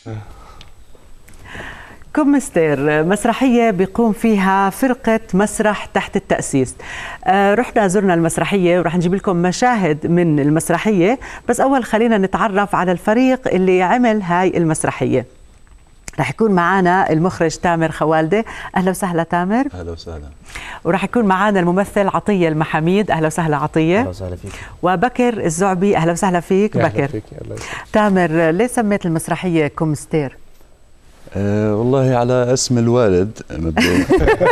كومستير مسرحية بيقوم فيها فرقة مسرح تحت التأسيس. رحنا زرنا المسرحية ورح نجيب لكم مشاهد من المسرحية، بس أول خلينا نتعرف على الفريق اللي عمل هاي المسرحية. رح يكون معنا المخرج تامر خوالدة. أهلا وسهلا تامر. أهلا وسهلا. ورح يكون معنا الممثل عطية المحميد. أهلا وسهلا عطية. أهلا وسهلا فيك. وبكر الزعبي. أهلا وسهلا فيك بكر. فيك. تامر، ليه سميت المسرحية كومستير؟ والله على اسم الوالد مبدئيا.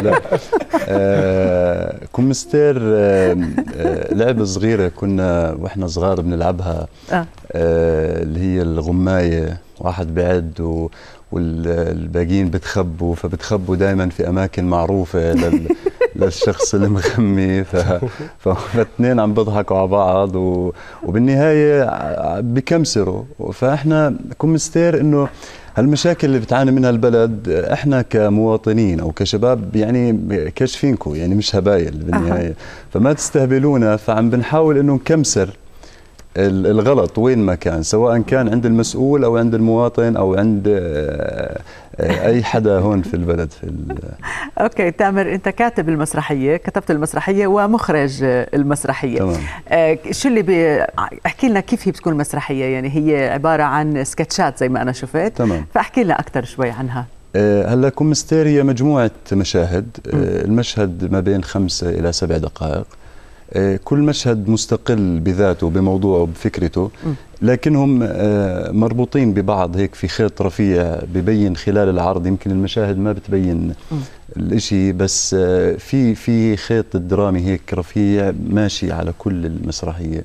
لا كومستير لعبة صغيرة كنا واحنا صغار بنلعبها، اللي هي الغماية، واحد بعد والباقيين بتخبوا، فبتخبوا دائما في اماكن معروفه للشخص المغمي، فاثنين عم بيضحكوا على بعض وبالنهايه بكمسروا. فاحنا كومستير انه هالمشاكل اللي بتعاني منها البلد احنا كمواطنين او كشباب يعني كاشفينكم، يعني مش هبايل بالنهايه، فما تستهبلونا. فعم بنحاول انه نكمسر الغلط وين ما كان، سواء كان عند المسؤول او عند المواطن او عند اي حدا هون في البلد. اوكي تامر، انت كاتب المسرحيه، كتبت المسرحيه ومخرج المسرحيه. تمام. شو اللي احكي لنا كيف هي بتكون المسرحيه؟ يعني هي عباره عن سكتشات زي ما انا شفت. تمام. فاحكي لنا اكثر شوي عنها. هلا كومستير هي مجموعه مشاهد، المشهد ما بين 5 إلى 7 دقائق، كل مشهد مستقل بذاته بموضوعه بفكرته، لكنهم مربوطين ببعض هيك في خيط رفيع ببين خلال العرض. يمكن المشاهد ما بتبين الاشي، بس في خيط درامي هيك رفيع ماشي على كل المسرحية.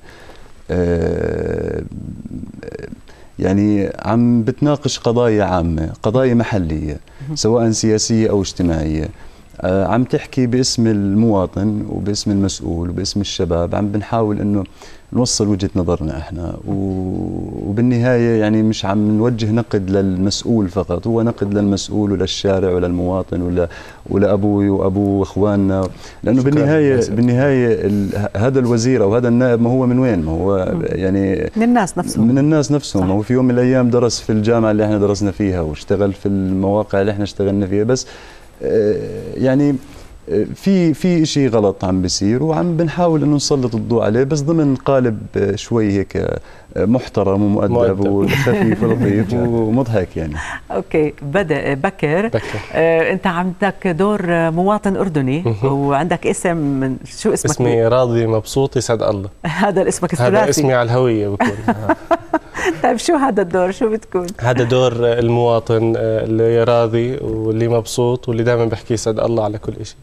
يعني عم بتناقش قضايا عامة، قضايا محلية سواء سياسية أو اجتماعية، عم تحكي باسم المواطن وباسم المسؤول وباسم الشباب. عم بنحاول انه نوصل وجهة نظرنا احنا، وبالنهاية يعني مش عم نوجه نقد للمسؤول فقط، هو نقد للمسؤول وللشارع وللمواطن ولأبوي وأبو إخواننا، لأنه بالنهاية هذا الوزير أو هذا النائب ما هو من وين؟ ما هو يعني من الناس نفسهم. من الناس نفسهم. هو في يوم من الأيام درس في الجامعة اللي احنا درسنا فيها واشتغل في المواقع اللي احنا اشتغلنا فيها، بس يعني في شيء غلط عم بيصير وعم بنحاول انه نسلط الضوء عليه، بس ضمن قالب شوي هيك محترم ومؤدب وخفيف ولطيف ومضحك يعني. اوكي، بدأ بكر. انت عندك دور مواطن اردني وعندك اسم، شو اسمك؟ اسمي راضي مبسوط يسعد الله. هذا اسمك الثلاثي؟ هذا اسمي على الهوية بكون. طيب شو هذا الدور؟ شو بتكون؟ هذا دور المواطن اللي راضي واللي مبسوط واللي دائما بحكي يسعد الله على كل شيء.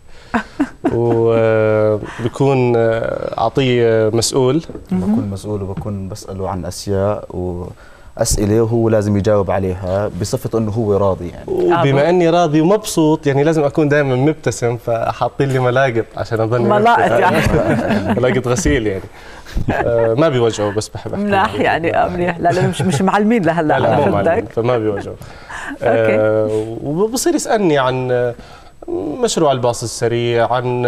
وبكون عطيه مسؤول. بكون مسؤول وبكون بسأله عن أشياء وأسئلة وهو لازم يجاوب عليها بصفة أنه هو راضي يعني. وبما أني راضي ومبسوط يعني لازم أكون دائما مبتسم، فحاطين لي ملاقط عشان أضل ملاقط يعني. ملاقط غسيل يعني. ما بيوجعوا، بس بحب احكي مناح يعني. منيح. لا مش معلمين لهلا. لا مو معلمين، فما بيوجعوا. وبصير يسألني عن مشروع الباص السريع، عن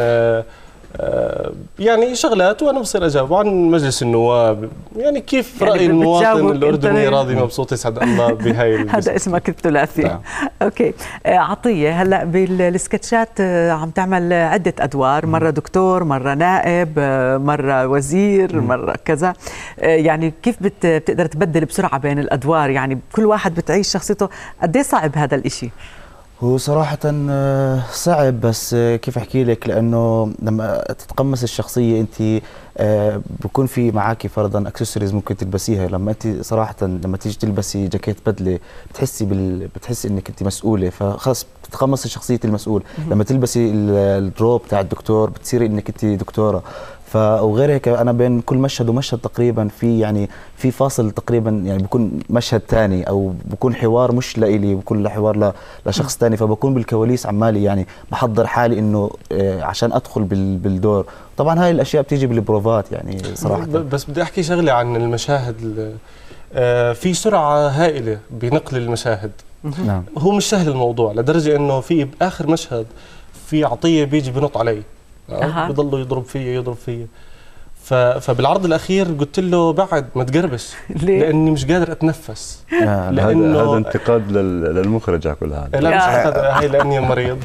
يعني شغلات، وانا بصير اجاوب عن مجلس النواب، يعني كيف يعني راي المواطن الاردني راضي مبسوط يسعد الله بهاي هذا اسمك الثلاثي. اوكي عطيه، هلا بالسكتشات عم تعمل عده ادوار، مره دكتور، مره نائب، مره وزير، مره كذا، يعني كيف بتقدر تبدل بسرعه بين الادوار؟ يعني كل واحد بتعيش شخصيته. قد ايه صعب هذا الاشي؟ هو صراحة صعب، بس كيف أحكي لك، لأنه لما تتقمص الشخصية أنت بكون في معاكي فرضا اكسسوارز ممكن تلبسيها. لما أنت صراحة لما تيجي تلبسي جاكيت بدلة بتحسي إنك أنت مسؤولة، فخلص بتتقمصي شخصية المسؤول. لما تلبسي الروب تاع الدكتور بتصيري إنك أنت دكتورة. وغير هيك انا بين كل مشهد ومشهد تقريبا في فاصل تقريبا، يعني بكون مشهد ثاني او بكون حوار مش لإلي، بكون حوار لشخص ثاني، فبكون بالكواليس عمالي يعني بحضر حالي انه عشان ادخل بالدور. طبعا هاي الاشياء بتيجي بالبروفات يعني صراحه. بس بدي احكي شغله عن المشاهد. في سرعه هائله بنقل المشاهد. نعم. هو مش سهل الموضوع، لدرجه انه في باخر مشهد في عطيه بيجي بنط علي، بضلوا يضرب فيا فبالعرض الاخير قلت له بعد ما تقربش لاني مش قادر اتنفس. لانه هذا انتقاد للمخرج على كل هذا. لا مش هاي لاني مريض.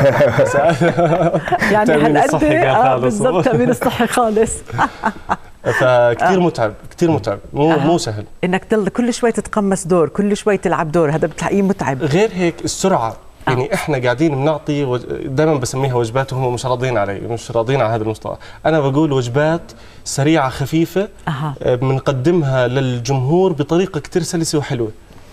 يعني هالقد بالضبط تأمين الصحي خالص. فكتير متعب، كتير متعب، مو سهل انك تضل كل شوي تتقمص دور، كل شوي تلعب دور، هذا بتلاقيه متعب. غير هيك السرعه، يعني احنا قاعدين بنعطي دائما بسميها وجبات وهم مش راضيين علي، مش راضيين على هذا المصطلح. انا بقول وجبات سريعه خفيفه بنقدمها للجمهور بطريقه كتير سلسه وحلوه.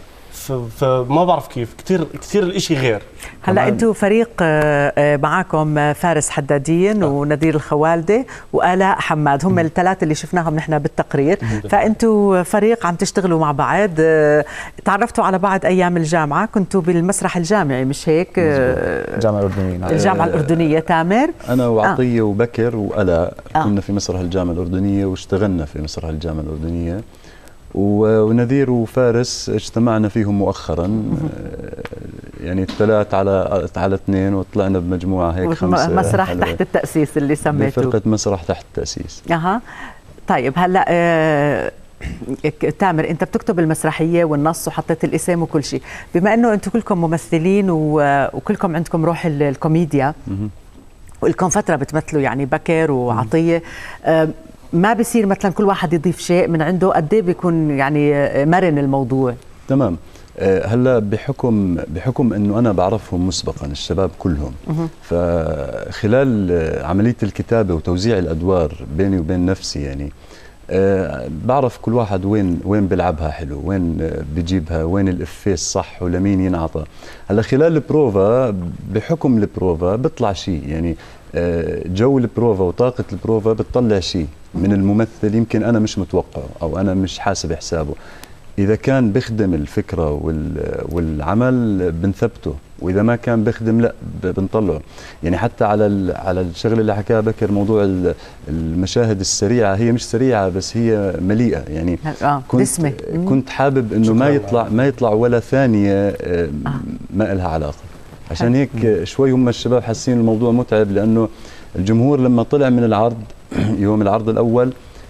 فما بعرف كيف، كثير الاشي غير. هلا انتم فريق معاكم فارس حدادين ونذير الخوالدي وآلاء حماد، هم الثلاثه اللي شفناهم نحن بالتقرير. فانتم فريق عم تشتغلوا مع بعض، تعرفتوا على بعض ايام الجامعه، كنتوا بالمسرح الجامعي مش هيك؟ الجامعه الاردنيه. الجامعه الاردنيه. تامر، انا وعطيه وبكر وآلاء كنا في مسرح الجامعه الاردنيه واشتغلنا في مسرح الجامعه الاردنيه، ونذير وفارس اجتمعنا فيهم مؤخرا، يعني الثلاث على اثنين، وطلعنا بمجموعه هيك 5 مسرح تحت التأسيس اللي سميتوه. فرقه مسرح تحت التأسيس. طيب هلا تامر، انت بتكتب المسرحيه والنص وحطيت الاسم وكل شيء، بما انه انتم كلكم ممثلين وكلكم عندكم روح الكوميديا ولكم فتره بتمثلوا، يعني بكر وعطيه، ما بصير مثلا كل واحد يضيف شيء من عنده؟ قد ايه بيكون يعني مرن الموضوع؟ تمام. هلا بحكم انه انا بعرفهم مسبقا الشباب كلهم، فخلال عمليه الكتابه وتوزيع الادوار بيني وبين نفسي، يعني بعرف كل واحد وين بيلعبها حلو، وين بيجيبها، وين الافيه الصح ولمين ينعطى. هلا خلال البروفا، بحكم البروفا بيطلع شيء، يعني جو البروفا وطاقه البروفا بتطلع شيء من الممثل يمكن انا مش متوقعه او انا مش حاسب حسابه. اذا كان بخدم الفكره والعمل بنثبته، واذا ما كان بخدم لا بنطلعه. يعني حتى على الشغله اللي حكاها بكر، موضوع المشاهد السريعه، هي مش سريعه بس هي مليئه، يعني كنت حابب انه ما يطلع ولا ثانيه ما لها علاقه. عشان هيك شوي هم الشباب حاسين الموضوع متعب، لانه الجمهور لما طلع من العرض يوم العرض الاول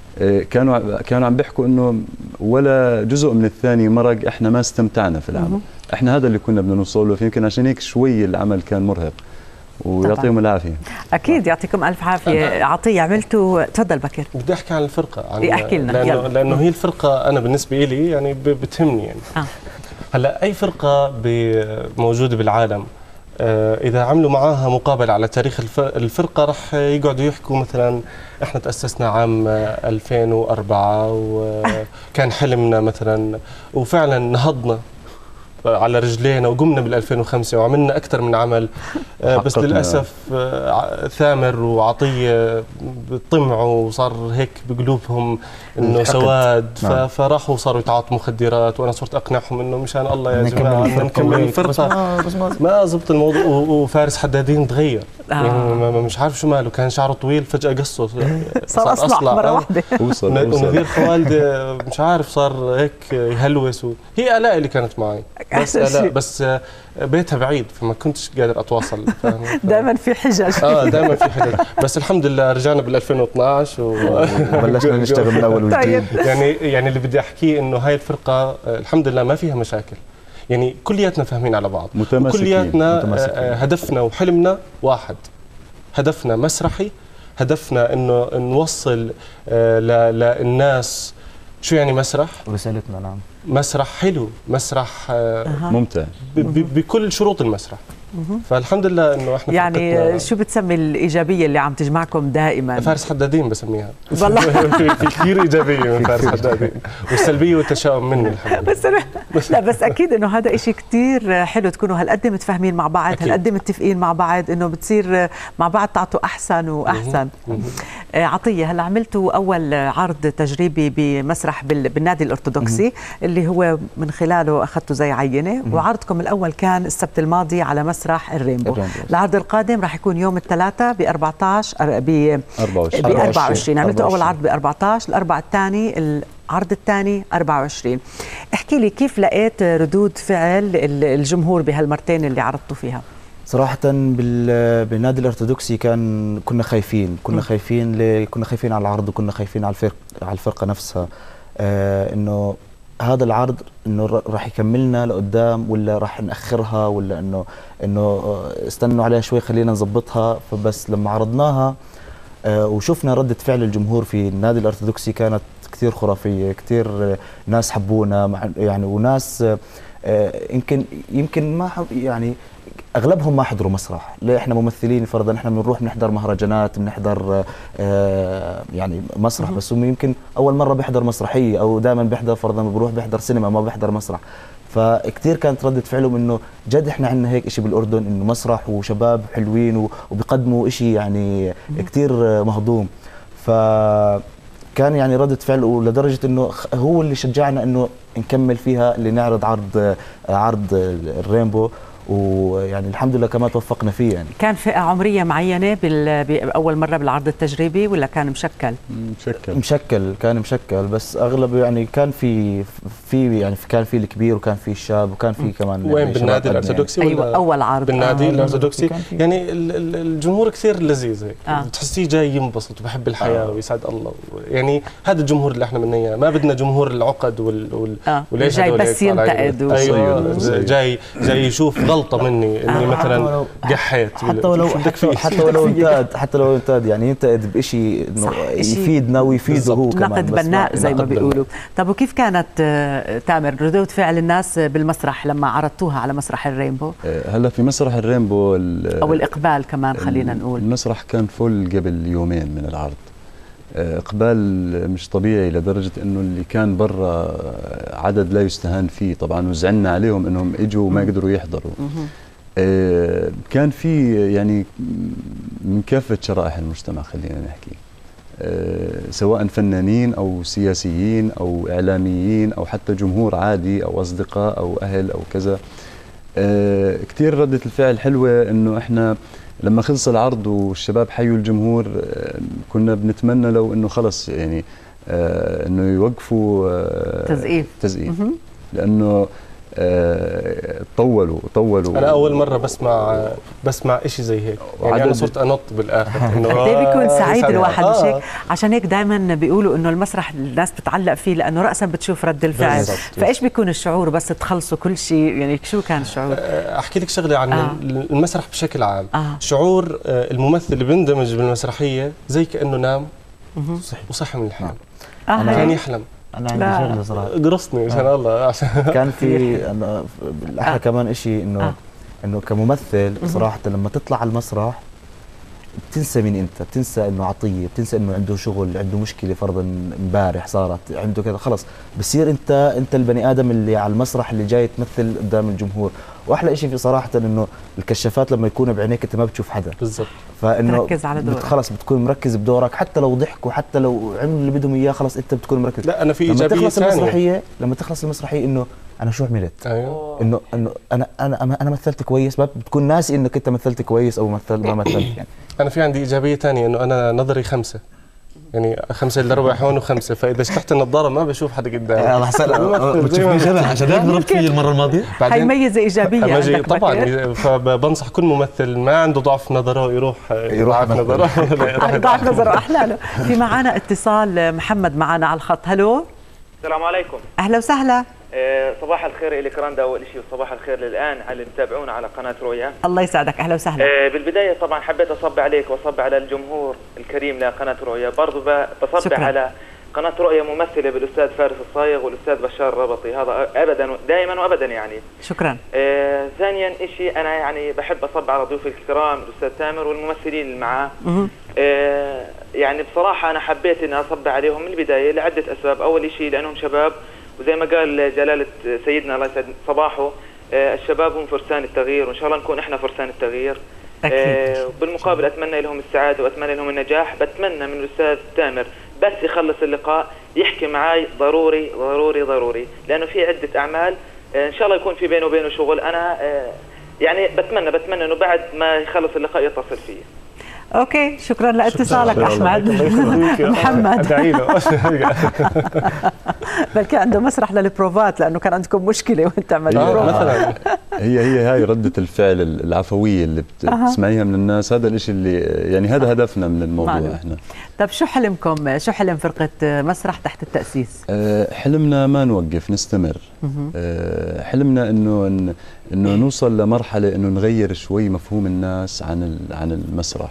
كانوا عم بيحكوا انه ولا جزء من الثاني مرق، احنا ما استمتعنا في العمل. احنا هذا اللي كنا بدنا نوصل له، يمكن عشان هيك شوي العمل كان مرهق، ويعطيهم العافيه. اكيد يعطيكم الف عافيه. عطيه، عملتوا، تفضل بكر. بدي احكي عن الفرقه، احكي لنا لانه هي الفرقه انا بالنسبه لي يعني بتهمني يعني. هلا اي فرقه موجوده بالعالم إذا عملوا معاها مقابلة على تاريخ الفرقة رح يقعدوا يحكوا مثلا إحنا تأسسنا عام 2004 وكان حلمنا مثلا، وفعلا نهضنا على رجلينا وقمنا بال2005 وعملنا أكثر من عمل. بس للأسف ثامر وعطية طمعوا وصار هيك بقلوبهم إنه سواد، فراحوا صاروا يتعاطوا مخدرات، وأنا صرت أقنعهم إنه مشان الله يا جماعة نكمل الفرقة. ما زبط الموضوع. وفارس حدادين تغير، يعني مش عارف شو ماله، كان شعره طويل فجأة قصه صار أصلع مرة واحدة. ونذير خوالدي مش عارف صار هيك يهلوس. هي آلاء اللي كانت معي، بس آلاء بس بيتها بعيد فما كنتش قادر اتواصل. دائما في حجج. دائما في حجج، بس الحمد لله رجعنا بال2012 وبلشنا نشتغل من اول وجديد. يعني اللي بدي احكيه انه هاي الفرقه الحمد لله ما فيها مشاكل، يعني كلياتنا فاهمين على بعض، كلياتنا هدفنا وحلمنا واحد، هدفنا مسرحي، هدفنا انه نوصل للناس شو يعني مسرح، رسالتنا. نعم، مسرح حلو، مسرح ممتع بكل شروط المسرح. فالحمد لله انه احنا يعني شو بتسمي الايجابيه اللي عم تجمعكم دائما؟ فارس حدادين بسميها والله. في كثير ايجابيه من فارس حدادين، والسلبيه والتشاؤم مني الحمد لله. لا بس اكيد انه هذا إشي كثير حلو، تكونوا هالقد متفاهمين مع بعض، هالقد متفقين مع بعض، انه بتصير مع بعض تعطوا احسن واحسن. عطيه، هلا عملتوا اول عرض تجريبي بمسرح بالنادي الارثوذكسي اللي هو من خلاله اخذتوا زي عينه، وعرضكم الاول كان السبت الماضي على مسرح الرينبو. العرض القادم راح يكون يوم الثلاثاء ب 24. عملتوا اول عرض ب 14، الاربعاء الثاني، العرض الثاني 24. احكي لي كيف لقيت ردود فعل الجمهور بهالمرتين اللي عرضتوا فيها؟ صراحة بالنادي الارثوذكسي كنا خايفين، كنا خايفين على العرض، وكنا خايفين على الفرقة نفسها، انه هذا العرض انه راح يكملنا لقدام ولا راح نأخرها، ولا انه استنوا عليها شوي خلينا نظبطها. فبس لما عرضناها وشفنا ردة فعل الجمهور في النادي الارثوذكسي كانت كثير خرافية، كثير ناس حبونا يعني، وناس يمكن ما يعني اغلبهم ما حضروا مسرح. ليه؟ احنا ممثلين فرضا، احنا بنروح بنحضر مهرجانات، بنحضر يعني مسرح، بس هم يمكن اول مره بيحضر مسرحيه، او دائما بيحضر فرضا بروح بيحضر سينما ما بيحضر مسرح. فكتير كانت ردة فعلهم انه جد احنا عندنا هيك شيء بالاردن، انه مسرح وشباب حلوين وبيقدموا شيء يعني كتير مهضوم. فكان يعني ردة فعل، لدرجه انه هو اللي شجعنا انه نكمل فيها، اللي نعرض عرض الرينبو، ويعني الحمد لله كمان توفقنا فيه. يعني كان فئة عمرية معينة بأول مرة بالعرض التجريبي ولا كان مشكل؟ كان مشكل، بس أغلب يعني كان في يعني كان في الكبير وكان في الشاب وكان في كمان. وين بالنادي الارثوذكسي؟ يعني أيوة أول عرض بالنادي الارثوذكسي. يعني الجمهور كثير لذيذ هيك، تحسيه جاي ينبسط وبحب الحياة ويسعد الله. يعني هذا الجمهور اللي احنا بدنا اياه، ما بدنا جمهور العقد وليش جاي بس ينتقد. أيوة جاي يشوف غلطة مني اني مثلا قحيت، حتى لو انتقد يعني ينتقد بشيء انه يفيدنا ويفيده هو كمان، نقد بناء زي ما بيقولوا. طب وكيف كانت تامر ردود فعل الناس بالمسرح لما عرضتوها على مسرح الرينبو؟ هلا في مسرح الرينبو او الاقبال كمان خلينا نقول، المسرح كان فل قبل يومين من العرض، اقبال مش طبيعي، لدرجه انه اللي كان برا عدد لا يستهان فيه طبعا، وزعلنا عليهم انهم اجوا وما قدروا يحضروا. كان في يعني من كافه شرائح المجتمع خلينا نحكي، سواء فنانين او سياسيين او اعلاميين او حتى جمهور عادي او اصدقاء او اهل او كذا. كثير رده الفعل حلوه، انه احنا لما خلص العرض والشباب حيوا الجمهور كنا بنتمنى لو انه خلص يعني انه يوقفوا تزقيف لانه طولوا. انا اول مره بسمع شيء زي هيك، يعني انا صرت انط بالاخر انه قد ايه بيكون سعيد الواحد مش هيك. عشان هيك دائما بيقولوا انه المسرح الناس بتتعلق فيه لانه راسا بتشوف رد الفعل. فايش بيكون الشعور بس تخلصوا كل شيء؟ يعني شو كان الشعور؟ احكي لك شغله عن المسرح بشكل عام. شعور الممثل اللي بيندمج بالمسرحيه زي كانه نام وصحي من الحلم، كان يحلم. انا عندي شغله صراحه قرصني عشان الله كان في الاحلى كمان شيء انه كممثل صراحه لما تطلع على المسرح بتنسى مين انت، بتنسى انه عطيه، بتنسى انه عنده شغل، عنده مشكله فرضا امبارح صارت عنده كذا، خلص بصير انت البني ادم اللي على المسرح اللي جاي تمثل قدام الجمهور. واحلى شيء في صراحه انه الكشافات لما يكونوا بعينيك انت ما بتشوف حدا بالضبط، فانه تركز على دورك، خلص بتكون مركز بدورك، حتى لو ضحكوا حتى لو عملوا اللي بدهم اياه خلص انت بتكون مركز. لا انا في ايجابيه ثانيه لما تخلص المسرحيه انه انا شو عملت؟ ايوه انه انا مثلت كويس، ما بتكون ناسي انك انت مثلت كويس او ما مثلت. يعني انا في عندي ايجابيه ثانيه، انه انا نظري 5 يعني 5 الا ربع هون و5، فاذا فتحت النظاره ما بشوف حدا قدامي. الله حسن بتشوفني شبه عشان هيك ضربت فيه المره الماضيه. هي ميزه ايجابيه عندك طبعا، فبنصح كل ممثل ما عنده ضعف نظره يروح نظره ضعف نظره احلى له. في معنا اتصال، محمد معنا على الخط. هلو السلام عليكم. اهلا وسهلا. صباح الخير إلك رندا أول شيء، وصباح الخير للآن على اللي بتابعونا على قناة رؤيا. الله يسعدك، أهلا وسهلا. بالبداية طبعا حبيت أصب عليك وأصب على الجمهور الكريم لقناة رؤيا، برضو بصب على قناة رؤيا ممثلة بالأستاذ فارس الصايغ والأستاذ بشار الربطي، هذا أبدا دائما وأبدا يعني. شكرا. ثانيا شيء أنا يعني بحب أصب على ضيوف الكرام الأستاذ تامر والممثلين اللي معاه. يعني بصراحة أنا حبيت أن أصب عليهم من البداية لعدة أسباب. أول شيء لأنهم شباب، وزي ما قال جلالة سيدنا الله يسعد صباحه، الشباب هم فرسان التغيير، وإن شاء الله نكون إحنا فرسان التغيير. بالمقابل أتمنى لهم السعادة وأتمنى لهم النجاح. بتمنى من الأستاذ تامر بس يخلص اللقاء يحكي معي ضروري ضروري ضروري، لأنه في عدة أعمال إن شاء الله يكون في بينه وبينه شغل. أنا يعني بتمنى إنه بعد ما يخلص اللقاء يتصل فيه. اوكي، شكرا لاتصالك احمد. محمد بلكي عنده مسرح للبروفات، لانه كان عندكم مشكله وانت عملت مثلا هي هاي ردة الفعل العفوية اللي بتسمعيها من الناس، هذا الاشي اللي يعني هذا هدفنا من الموضوع. احنا طب شو حلمكم، شو حلم فرقة مسرح تحت التأسيس؟ حلمنا ما نوقف، نستمر. حلمنا انه نوصل لمرحلة انه نغير شوي مفهوم الناس عن المسرح.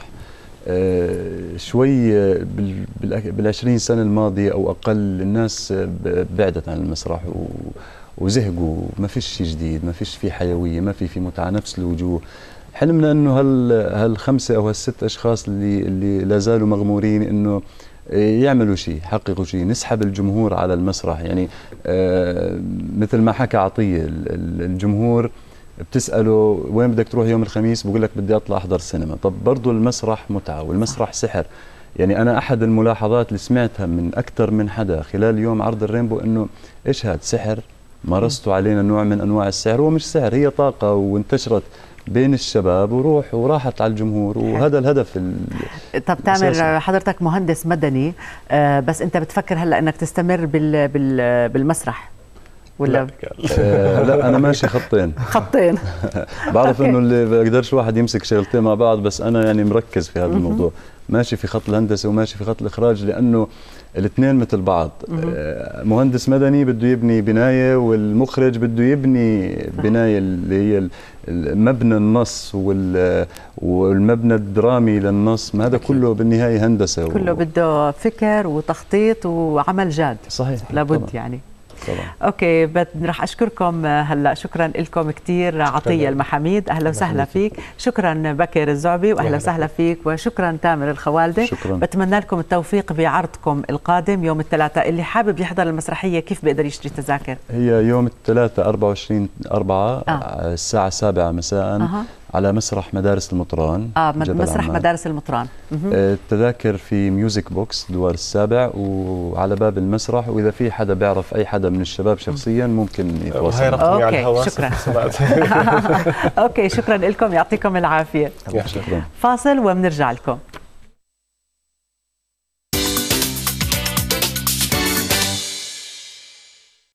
شوي بال20 سنة الماضية او اقل الناس بعدت عن المسرح وزهقوا، ما فيش شيء جديد، ما فيش في حيوية، ما في متعة، نفس الوجوه. حلمنا انه هالخمسة او هالست اشخاص اللي لا زالوا مغمورين انه يعملوا شيء، يحققوا شيء، نسحب الجمهور على المسرح. يعني مثل ما حكى عطية، الجمهور بتسأله وين بدك تروح يوم الخميس، بقول لك بدي اطلع احضر سينما. طب برضه المسرح متعة والمسرح سحر. يعني أنا أحد الملاحظات اللي سمعتها من أكثر من حدا خلال يوم عرض الرينبو إنه إيش هاد سحر؟ مارستوا علينا نوع من أنواع السحر. هو مش سحر، هي طاقة وانتشرت بين الشباب وراحت على الجمهور، وهذا الهدف. طب تامر، حضرتك مهندس مدني، بس أنت بتفكر هلا إنك تستمر بالمسرح ولا؟ لا أنا ماشي خطين. بعرف إنه اللي بقدرش واحد يمسك شغلتين مع بعض، بس أنا يعني مركز في هذا الموضوع، ماشي في خط الهندسة وماشي في خط الإخراج، لأنه الاثنين مثل بعض. مهندس مدني بده يبني بناية، والمخرج بده يبني بناية اللي هي مبنى النص والمبنى الدرامي للنص. ما هذا كله بالنهاية هندسة، كله بده فكر وتخطيط وعمل جاد. صحيح، لابد طبعا. يعني طبعا. اوكي، رح اشكركم هلا. شكرا لكم كثير عطيه المحاميد، اهلا وسهلا فيك. شكرا بكر الزعبي، واهلا وسهلا فيك. وشكرا تامر الخوالدي. شكرا. بتمنى لكم التوفيق بعرضكم القادم يوم الثلاثاء. اللي حابب يحضر المسرحيه كيف بيقدر يشتري تذاكر؟ هي يوم الثلاثاء 24/4 الساعه 7 مساء على مسرح مدارس المطران. مسرح مدارس المطران. التذاكر في ميوزك بوكس دوار السابع وعلى باب المسرح، واذا في حدا بيعرف اي حدا من الشباب شخصيا ممكن يتواصل. اوكي شكرا. اوكي شكرا لكم، يعطيكم العافيه. شكرا. فاصل وبنرجع لكم.